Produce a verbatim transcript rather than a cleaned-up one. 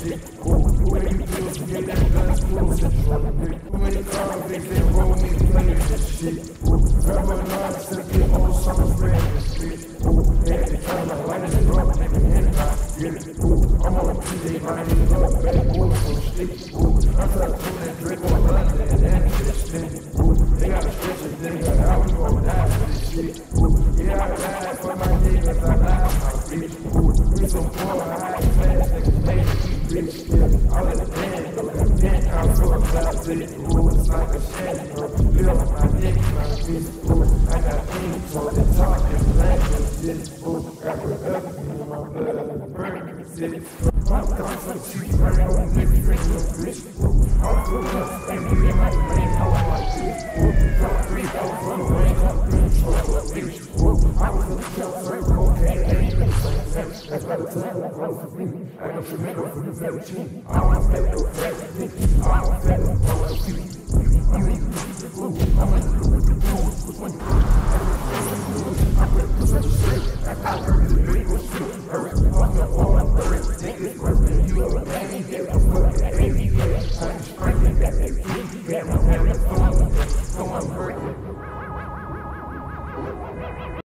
shit. Ooh, too many pills to get that gun school control. Too many cars, they say roll me, play this shit. Ooh, never know to get old songs red in the street. Ooh, had to turn my light in the up, nigga, and I get it. Ooh, I'm on a P J lining up, back over some shit. Ooh, I'm trying to put that drink on London and then this shit. Ooh, they got a stretch of nigga, I was gonna die for this shit. Ooh, yeah, I died for my niggas, I died for my bitch. Ooh, we some poor, high class niggas, make me bitch. Yeah, all in the band, though, that band, I'm so about it. Ooh, it's like a shanty, bro. Live on my neck, my bitch. Ooh, I got things, so they talk and black and shit. Ooh, got production in my blood, burning city. I'm coming from the streets, running on the niggas, drink no bitch. Ooh, I'm cool up, and me in my brain, how I like this. Ooh, drop three, I was on the way, I'm doing trouble, bitch. Ooh, I was in the shell, circle, okay, I ain't been the same thing. That's by the time I grow for me. I got your nigga from the very team. I don't feel no fat, I don't feel no fat, I'm in the blue, I'm in the blue with the blue, with one blue. I'm with the such a shit, I got her in the big was shit. Her, fuck up all I'm hurt, niggas working, you a man, you get a fuck, baby, yeah. I'm screaming that they keep, yeah, I'm having fun with it, so I'm hurt.